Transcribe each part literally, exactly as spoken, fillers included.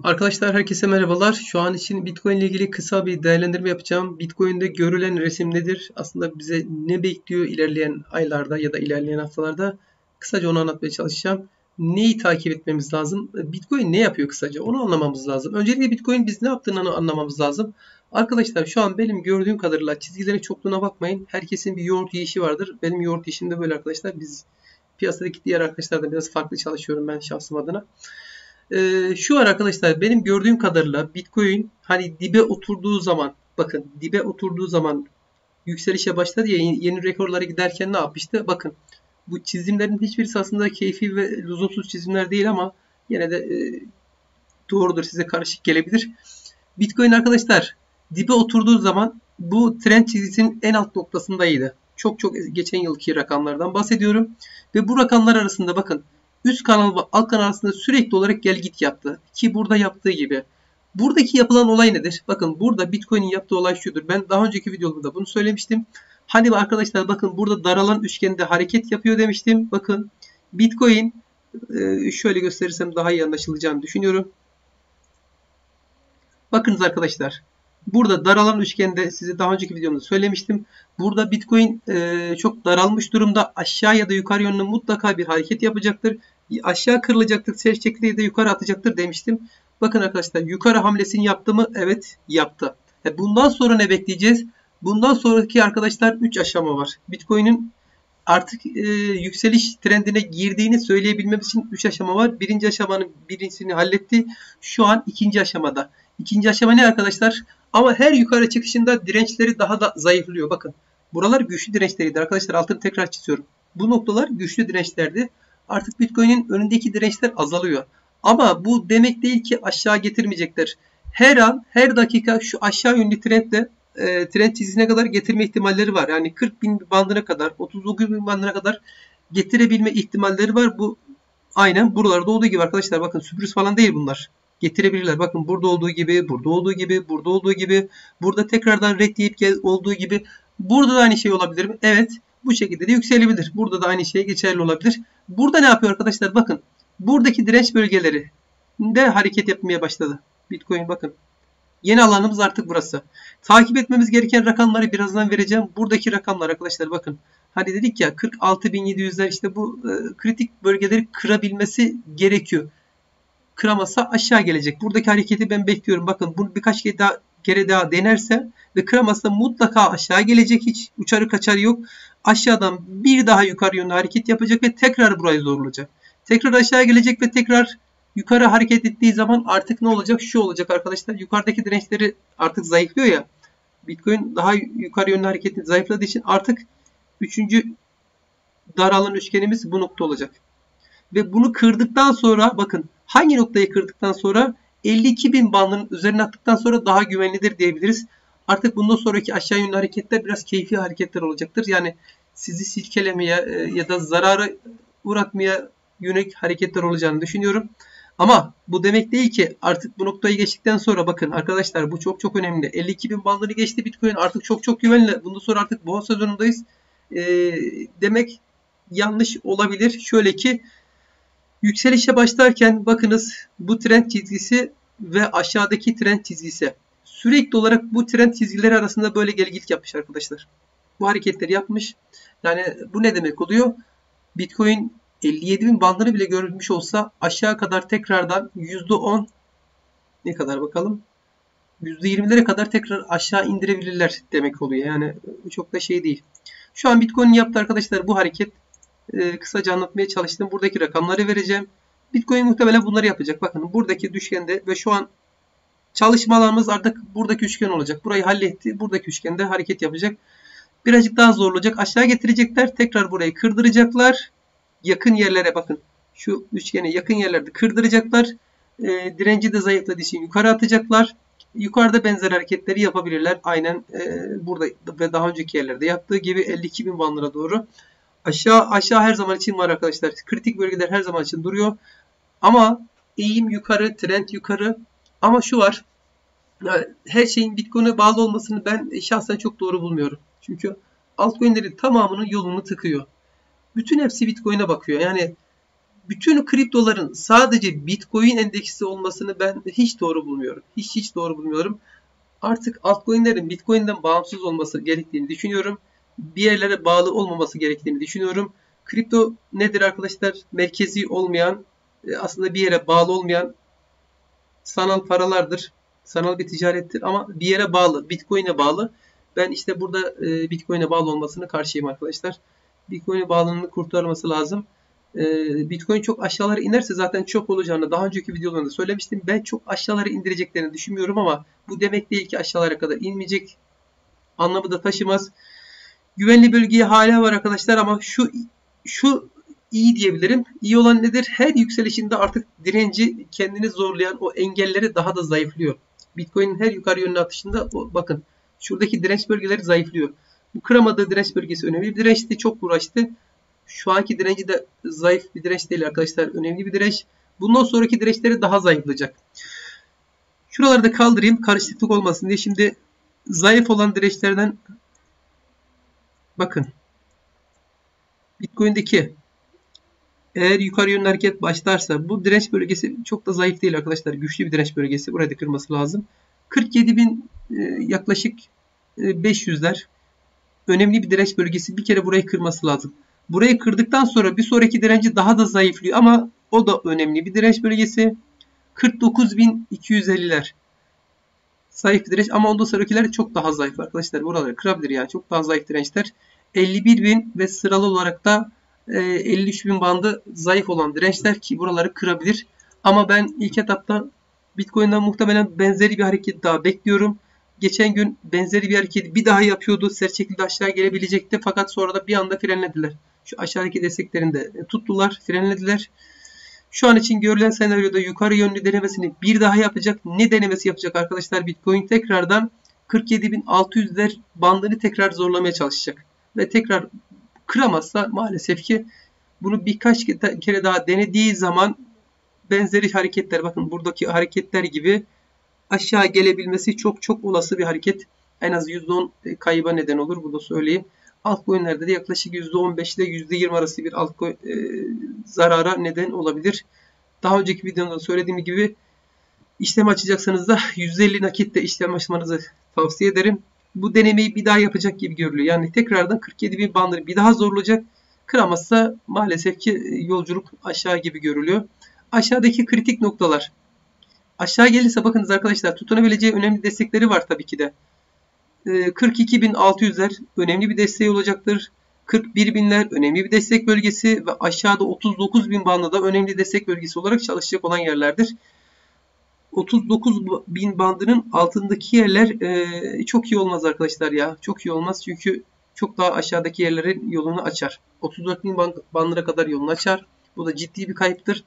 Arkadaşlar herkese merhabalar. Şu an için Bitcoin ile ilgili kısa bir değerlendirme yapacağım. Bitcoin'de görülen resim nedir? Aslında bize ne bekliyor ilerleyen aylarda ya da ilerleyen haftalarda? Kısaca onu anlatmaya çalışacağım. Neyi takip etmemiz lazım? Bitcoin ne yapıyor kısaca? Onu anlamamız lazım. Öncelikle Bitcoin biz ne yaptığını anlamamız lazım. Arkadaşlar şu an benim gördüğüm kadarıyla çizgilerin çokluğuna bakmayın. Herkesin bir yoğurt yiyişi vardır. Benim yoğurt yiyişim de böyle arkadaşlar. Biz piyasadaki diğer arkadaşlardan biraz farklı çalışıyorum ben şahsım adına. Ee, şu var arkadaşlar, benim gördüğüm kadarıyla Bitcoin hani dibe oturduğu zaman, bakın dibe oturduğu zaman yükselişe başladı ya, yeni rekorlara giderken ne yapmıştı? Bakın bu çizimlerin hiçbirisi aslında keyfi ve lüzumsuz çizimler değil ama yine de e, doğrudur, size karışık gelebilir. Bitcoin arkadaşlar dibe oturduğu zaman bu trend çizgisinin en alt noktasındaydı. Çok çok geçen yılki rakamlardan bahsediyorum. Ve bu rakamlar arasında bakın üst kanal ve alt kanal arasında sürekli olarak gel git yaptı. Ki burada yaptığı gibi. Buradaki yapılan olay nedir? Bakın burada Bitcoin'in yaptığı olay şudur. Ben daha önceki videomda bunu söylemiştim. Hani arkadaşlar bakın burada daralan üçgende hareket yapıyor demiştim. Bakın Bitcoin şöyle gösterirsem daha iyi anlaşılacağını düşünüyorum. Bakınız arkadaşlar. Burada daralan üçgende size daha önceki videomda söylemiştim. Burada Bitcoin e, çok daralmış durumda. Aşağı ya da yukarı yönlü mutlaka bir hareket yapacaktır. Aşağı kırılacaktır. Sert şekilde ya da yukarı atacaktır demiştim. Bakın arkadaşlar yukarı hamlesini yaptı mı? Evet, yaptı. E, bundan sonra ne bekleyeceğiz? Bundan sonraki arkadaşlar üç aşama var. Bitcoin'in artık e, yükseliş trendine girdiğini söyleyebilmemiz için üç aşama var. Birinci aşamanın birincisini halletti. Şu an ikinci aşamada. İkinci aşama ne arkadaşlar? Ama her yukarı çıkışında dirençleri daha da zayıflıyor. Bakın buralar güçlü dirençleriydi arkadaşlar. Altını tekrar çiziyorum. Bu noktalar güçlü dirençlerdi. Artık Bitcoin'in önündeki dirençler azalıyor. Ama bu demek değil ki aşağı getirmeyecekler. Her an, her dakika şu aşağı yönlü trendle e, trend çizgisine kadar getirme ihtimalleri var. Yani kırk bin bandına kadar, otuz dokuz bin bandına kadar getirebilme ihtimalleri var. Bu aynen buralarda olduğu gibi arkadaşlar. Bakın sürpriz falan değil bunlar. Getirebilirler. Bakın burada olduğu gibi, burada olduğu gibi, burada olduğu gibi, burada tekrardan red deyip gel olduğu gibi. Burada da aynı şey olabilir mi? Evet. Bu şekilde de yükselebilir. Burada da aynı şey geçerli olabilir. Burada ne yapıyor arkadaşlar? Bakın. Buradaki direnç bölgeleri de hareket yapmaya başladı. Bitcoin bakın. Yeni alanımız artık burası. Takip etmemiz gereken rakamları birazdan vereceğim. Buradaki rakamlar arkadaşlar bakın. Hani dedik ya kırk altı bin yedi yüzler işte bu e, kritik bölgeleri kırabilmesi gerekiyor. Kıramazsa aşağı gelecek. Buradaki hareketi ben bekliyorum. Bakın bunu birkaç kere daha, kere daha denerse ve kıramazsa mutlaka aşağı gelecek. Hiç uçarı kaçarı yok. Aşağıdan bir daha yukarı yönlü hareket yapacak ve tekrar burayı zorlayacak. Tekrar aşağı gelecek ve tekrar yukarı hareket ettiği zaman artık ne olacak? Şu olacak arkadaşlar. Yukarıdaki dirençleri artık zayıflıyor ya. Bitcoin daha yukarı yönlü hareketi zayıfladığı için artık üçüncü daralan üçgenimiz bu nokta olacak. Ve bunu kırdıktan sonra bakın hangi noktayı kırdıktan sonra elli iki bin bandının üzerine attıktan sonra daha güvenlidir diyebiliriz. Artık bundan sonraki aşağı yönlü hareketler biraz keyfi hareketler olacaktır. Yani sizi silkelemeye ya da zarara uğratmaya yönelik hareketler olacağını düşünüyorum. Ama bu demek değil ki artık bu noktayı geçtikten sonra bakın arkadaşlar bu çok çok önemli. elli iki bin bandını geçti Bitcoin, artık çok çok güvenli. Bundan sonra artık boğa sezonundayız. E, demek yanlış olabilir. Şöyle ki yükselişe başlarken bakınız bu trend çizgisi ve aşağıdaki trend çizgisi. Sürekli olarak bu trend çizgileri arasında böyle gel git yapmış arkadaşlar. Bu hareketleri yapmış. Yani bu ne demek oluyor? Bitcoin elli yedi bin bandını bile görmüş olsa aşağı kadar tekrardan yüzde on ne kadar bakalım? yüzde yirmilere kadar tekrar aşağı indirebilirler demek oluyor. Yani çok da şey değil. Şu an Bitcoin'in yaptığı arkadaşlar bu hareket. Ee, kısaca anlatmaya çalıştım. Buradaki rakamları vereceğim. Bitcoin muhtemelen bunları yapacak. Bakın buradaki düşgende ve şu an çalışmalarımız artık buradaki üçgen olacak. Burayı halletti. Buradaki üçgende hareket yapacak. Birazcık daha zorlayacak. Aşağı getirecekler. Tekrar burayı kırdıracaklar. Yakın yerlere bakın. Şu üçgene yakın yerlerde kırdıracaklar. E, direnci de zayıfladığı için yukarı atacaklar. Yukarıda benzer hareketleri yapabilirler. Aynen e, burada ve daha önceki yerlerde yaptığı gibi elli iki bin bandına doğru. Aşağı aşağı her zaman için var arkadaşlar. Kritik bölgeler her zaman için duruyor. Ama eğim yukarı, trend yukarı. Ama şu var. Her şeyin Bitcoin'e bağlı olmasını ben şahsen çok doğru bulmuyorum. Çünkü altcoin'lerin tamamının yolunu tıkıyor. Bütün hepsi Bitcoin'e bakıyor. Yani bütün kriptoların sadece Bitcoin endeksli olmasını ben hiç doğru bulmuyorum. Hiç hiç doğru bulmuyorum. Artık altcoin'lerin Bitcoin'den bağımsız olması gerektiğini düşünüyorum. Bir yerlere bağlı olmaması gerektiğini düşünüyorum. Kripto nedir arkadaşlar? Merkezi olmayan, aslında bir yere bağlı olmayan sanal paralardır. Sanal bir ticarettir ama bir yere bağlı. Bitcoin'e bağlı. Ben işte burada Bitcoin'e bağlı olmasını karşıyım arkadaşlar. Bitcoin'e bağlılığını kurtarması lazım. Bitcoin çok aşağılara inerse zaten çok olacağını daha önceki videolarında söylemiştim. Ben çok aşağılara indireceklerini düşünmüyorum ama bu demek değil ki aşağılara kadar inmeyecek anlamı da taşımaz. Güvenli bölgeye hala var arkadaşlar ama şu şu iyi diyebilirim. İyi olan nedir? Her yükselişinde artık direnci kendini zorlayan o engelleri daha da zayıflıyor. Bitcoin'in her yukarı yönlü atışında bakın şuradaki direnç bölgeleri zayıflıyor. Bu kıramadığı direnç bölgesi önemli bir dirençti. Çok uğraştı. Şu anki direnci de zayıf bir direnç değil arkadaşlar. Önemli bir direnç. Bundan sonraki dirençleri daha zayıflayacak. Şuraları da kaldırayım. Karışıklık olmasın diye. Şimdi zayıf olan dirençlerden bakın. Bitcoin'deki eğer yukarı yönlü hareket başlarsa bu direnç bölgesi çok da zayıf değil arkadaşlar. Güçlü bir direnç bölgesi. Burayı da kırması lazım. kırk yedi bin yaklaşık beş yüzler önemli bir direnç bölgesi. Bir kere burayı kırması lazım. Burayı kırdıktan sonra bir sonraki direnci daha da zayıflıyor ama o da önemli bir direnç bölgesi. kırk dokuz bin iki yüz elliler. Zayıf bir direnç ama ondan sonrakiler çok daha zayıf arkadaşlar. Buraları kırabilir yani. Çok daha zayıf dirençler. elli bir bin ve sıralı olarak da elli üç bin bandı zayıf olan dirençler ki buraları kırabilir. Ama ben ilk etapta Bitcoin'den muhtemelen benzeri bir hareket daha bekliyorum. Geçen gün benzeri bir hareket bir daha yapıyordu. Sert şekilde aşağı gelebilecekti. Fakat sonra da bir anda frenlediler. Şu aşağıdaki desteklerinde tuttular. Frenlediler. Şu an için görülen senaryoda yukarı yönlü denemesini bir daha yapacak. Ne denemesi yapacak arkadaşlar? Bitcoin tekrardan kırk yedi bin altı yüzler bandını tekrar zorlamaya çalışacak. Ve tekrar kıramazsa maalesef ki bunu birkaç kere daha denediği zaman benzeri hareketler, bakın buradaki hareketler gibi aşağı gelebilmesi çok çok olası bir hareket. En az yüzde on kayıba neden olur. Bunu söyleyeyim. Altcoin'lerde de yaklaşık yüzde on beş ile yüzde yirmi arası bir altcoin e, zarara neden olabilir. Daha önceki videomda söylediğim gibi işlem açacaksanız da yüzde elli nakitle işlem açmanızı tavsiye ederim. Bu denemeyi bir daha yapacak gibi görülüyor. Yani tekrardan kırk yedi bin bandını bir daha zorlayacak. Kıramazsa maalesef ki yolculuk aşağı gibi görülüyor. Aşağıdaki kritik noktalar. Aşağı gelirse bakınız arkadaşlar tutunabileceği önemli destekleri var tabii ki de. kırk iki bin altı yüzler önemli bir desteği olacaktır. kırk bir binler önemli bir destek bölgesi ve aşağıda otuz dokuz bin bandı da önemli destek bölgesi olarak çalışacak olan yerlerdir. otuz dokuz bin bandının altındaki yerler e, çok iyi olmaz arkadaşlar ya. Çok iyi olmaz çünkü çok daha aşağıdaki yerlerin yolunu açar. otuz dört bin bandına kadar yolunu açar. Bu da ciddi bir kayıptır.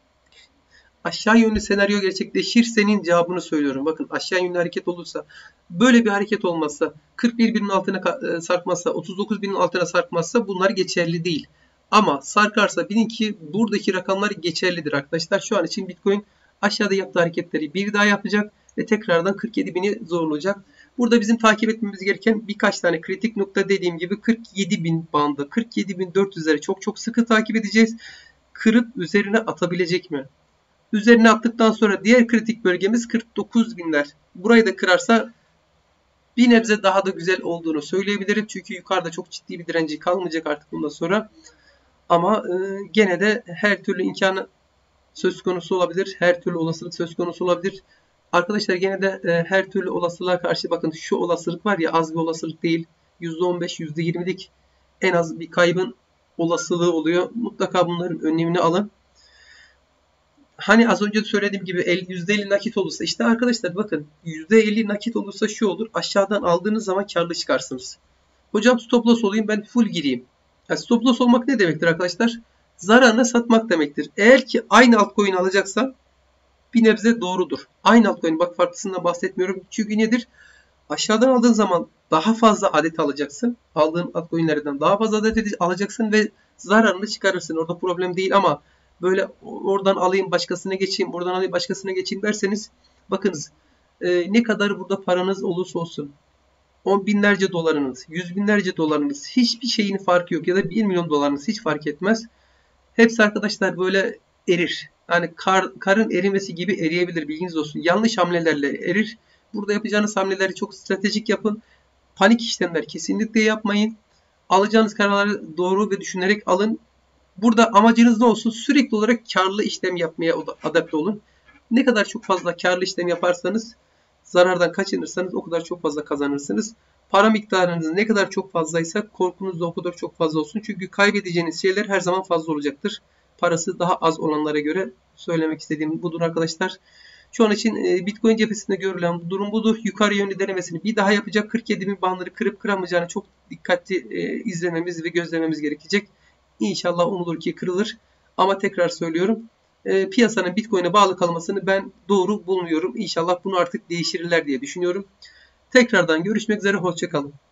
Aşağı yönlü senaryo gerçekleşirse'nin cevabını söylüyorum. Bakın aşağı yönlü hareket olursa, böyle bir hareket olmazsa, kırk bir binin altına sarkmazsa, otuz dokuz binin altına sarkmazsa bunlar geçerli değil. Ama sarkarsa bilin ki buradaki rakamlar geçerlidir arkadaşlar. Şu an için Bitcoin aşağıda yaptığı hareketleri bir daha yapacak ve tekrardan kırk yedi bini zorlayacak. Burada bizim takip etmemiz gereken birkaç tane kritik nokta, dediğim gibi kırk yedi bin bandı, kırk yedi bin dört yüzleri çok çok sıkı takip edeceğiz. Kırıp üzerine atabilecek mi? Üzerine attıktan sonra diğer kritik bölgemiz kırk dokuz binler. Burayı da kırarsa bir nebze daha da güzel olduğunu söyleyebilirim. Çünkü yukarıda çok ciddi bir direnci kalmayacak artık bundan sonra. Ama e, gene de her türlü imkanı söz konusu olabilir. Her türlü olasılık söz konusu olabilir. Arkadaşlar gene de e, her türlü olasılığa karşı bakın şu olasılık var ya, az bir olasılık değil. yüzde on beş yüzde yirmilik en az bir kaybın olasılığı oluyor. Mutlaka bunların önlemini alın. Hani az önce de söylediğim gibi yüzde elli nakit olursa, işte arkadaşlar bakın yüzde elli nakit olursa şu olur. Aşağıdan aldığınız zaman karlı çıkarsınız. Hocam stop loss olayım, ben full gireyim. Yani stop loss olmak ne demektir arkadaşlar? Zararına satmak demektir. Eğer ki aynı altcoin alacaksan bir nebze doğrudur. Aynı altcoin, bak farklısından bahsetmiyorum. Çünkü nedir? Aşağıdan aldığın zaman daha fazla adet alacaksın. Aldığın altcoin'lerden daha fazla adet alacaksın ve zararını çıkarırsın. Orada problem değil ama böyle oradan alayım başkasına geçeyim, buradan alayım başkasına geçeyim derseniz bakınız e, ne kadar burada paranız olursa olsun, on binlerce dolarınız, yüz binlerce dolarınız, hiçbir şeyin farkı yok ya da bir milyon dolarınız hiç fark etmez. Hepsi arkadaşlar böyle erir. Yani kar, karın erimesi gibi eriyebilir, bilginiz olsun. Yanlış hamlelerle erir. Burada yapacağınız hamleleri çok stratejik yapın. Panik işlemler kesinlikle yapmayın. Alacağınız kararları doğru ve düşünerek alın. Burada amacınız ne olsun? Sürekli olarak karlı işlem yapmaya adapte olun. Ne kadar çok fazla karlı işlem yaparsanız, zarardan kaçınırsanız o kadar çok fazla kazanırsınız. Para miktarınız ne kadar çok fazlaysa korkunuz da o kadar çok fazla olsun. Çünkü kaybedeceğiniz şeyler her zaman fazla olacaktır. Parası daha az olanlara göre. Söylemek istediğim budur arkadaşlar. Şu an için Bitcoin cephesinde görülen durum budur. Yukarı yönlü denemesini bir daha yapacak. kırk yedi bin bandını kırıp kıramayacağını çok dikkatli izlememiz ve gözlememiz gerekecek. İnşallah umulur ki kırılır. Ama tekrar söylüyorum, e, piyasanın Bitcoin'e bağlı kalmasını ben doğru bulmuyorum. İnşallah bunu artık değiştirirler diye düşünüyorum. Tekrardan görüşmek üzere. Hoşça kalın.